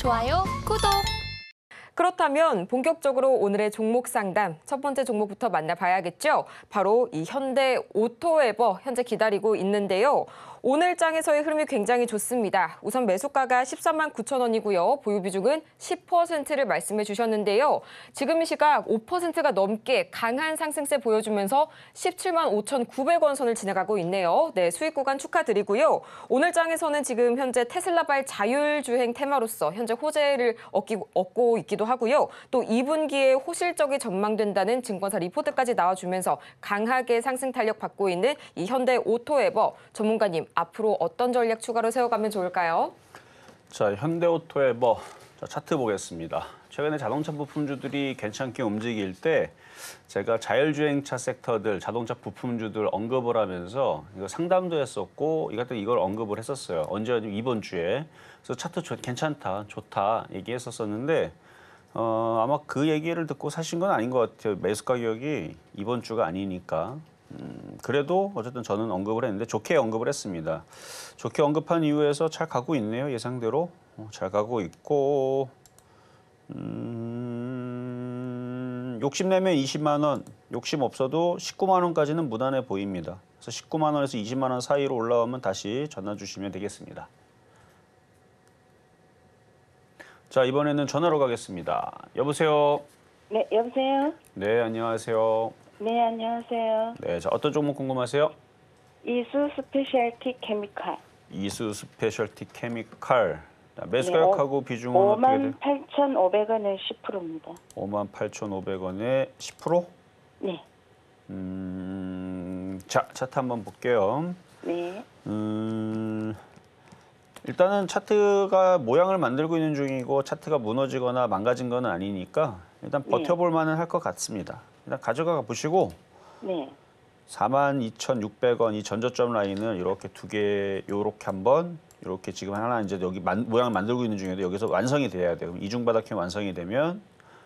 좋아요, 구독! 그렇다면 본격적으로 오늘의 종목 상담 첫 번째 종목부터 만나봐야겠죠. 바로 이 현대 오토에버 현재 기다리고 있는데요. 오늘 장에서의 흐름이 굉장히 좋습니다. 우선 매수가가 14만 9천 원이고요. 보유 비중은 10%를 말씀해 주셨는데요. 지금 이 시각 5%가 넘게 강한 상승세 보여주면서 17만 5,900원 선을 지나가고 있네요. 네, 수익 구간 축하드리고요. 오늘 장에서는 지금 현재 테슬라발 자율주행 테마로서 현재 호재를 얻고 있기도 하고요. 또 2분기에 호실적이 전망된다는 증권사 리포트까지 나와주면서 강하게 상승 탄력 받고 있는 이 현대 오토에버 전문가님, 앞으로 어떤 전략 추가로 세워가면 좋을까요? 자, 현대오토에버 차트 보겠습니다. 최근에 자동차 부품주들이 괜찮게 움직일 때 제가 자율주행차 섹터들, 자동차 부품주들 언급을 하면서 이거 상담도 했었고 이걸 언급을 했었어요. 언제였냐면 이번 주에. 그래서 차트 괜찮다, 좋다 얘기했었는데 아마 그 얘기를 듣고 사신 건 아닌 것 같아요. 매수 가격이 이번 주가 아니니까. 그래도 어쨌든 저는 언급을 했는데 좋게 언급을 했습니다. 좋게 언급한 이유에서 잘 가고 있네요. 예상대로 잘 가고 있고 욕심내면 20만 원, 욕심 없어도 19만 원까지는 무난해 보입니다. 그래서 19만 원에서 20만 원 사이로 올라오면 다시 전화 주시면 되겠습니다. 자, 이번에는 전화로 가겠습니다. 여보세요? 네, 여보세요? 네, 안녕하세요. 네, 안녕하세요. 네, 자, 어떤 종목 궁금하세요? 이수 스페셜티 케미칼. 이수 스페셜티 케미칼. 매수 가격하고 비중은 어떻게 돼요? 58,500원에 10%입니다. 58,500원에 10%? 네. 자, 차트 한번 볼게요. 네. 일단은 차트가 모양을 만들고 있는 중이고 차트가 무너지거나 망가진 건 아니니까 일단 버텨볼 만은 할 것 같습니다. 일단 가져가 보시고 네. 42,600원 이 전저점 라인을 이렇게 두 개 요렇게 한번 이렇게 지금 하나 이제 여기 모양을 만들고 있는 중인데 여기서 완성이 돼야 돼요. 이중바닥형 완성이 되면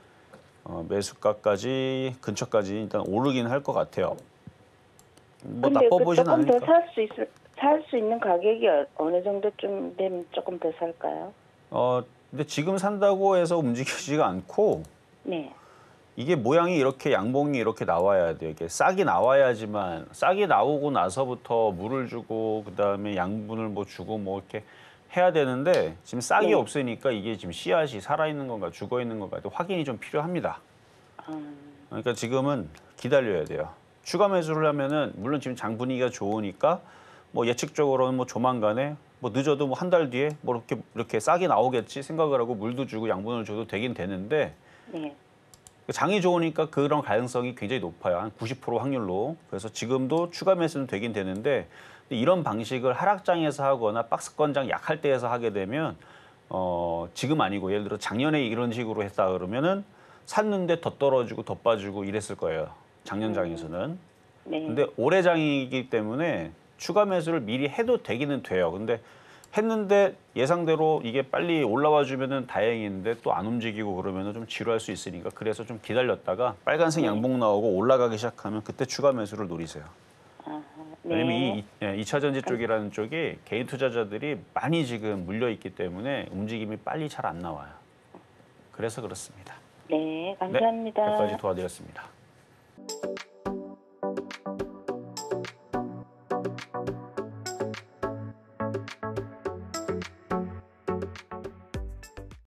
매수가까지 근처까지 일단 오르긴 할 것 같아요. 뭐 나빠 보진 않으니까. 조금 더 살 수 있는 가격이 어느 정도쯤 되면 조금 더 살까요? 근데 지금 산다고 해서 움직이지가 않고 네. 이게 모양이 이렇게 양봉이 이렇게 나와야 돼요. 이게 싹이 나와야지만 싹이 나오고 나서부터 물을 주고 그다음에 양분을 뭐 주고 뭐 이렇게 해야 되는데 지금 싹이 없으니까 이게 지금 씨앗이 살아있는 건가 죽어 있는 건가 확인이 좀 필요합니다. 그러니까 지금은 기다려야 돼요. 추가 매수를 하면은 물론 지금 장 분위기가 좋으니까 뭐 예측적으로는 뭐 조만간에 뭐 늦어도 뭐 한 달 뒤에 뭐 이렇게 싹이 나오겠지 생각을 하고 물도 주고 양분을 줘도 되긴 되는데 네. 장이 좋으니까 그런 가능성이 굉장히 높아요. 한 90% 확률로. 그래서 지금도 추가 매수는 되긴 되는데 이런 방식을 하락장에서 하거나 박스권장 약할 때에서 하게 되면 지금 아니고 예를 들어 작년에 이런 식으로 했다 그러면은 샀는데 더 떨어지고 더 빠지고 이랬을 거예요. 작년 장에서는. 네. 근데 올해 장이기 때문에 추가 매수를 미리 해도 되기는 돼요. 근데 했는데 예상대로 이게 빨리 올라와 주면은 다행인데 또 안 움직이고 그러면은 좀 지루할 수 있으니까 그래서 좀 기다렸다가 빨간색 양봉 나오고 올라가기 시작하면 그때 추가 매수를 노리세요. 네. 왜냐면 이 2차 전지 쪽이라는 쪽이 개인 투자자들이 많이 지금 물려 있기 때문에 움직임이 빨리 잘 안 나와요. 그래서 그렇습니다. 네, 감사합니다. 네, 여기까지 도와드렸습니다.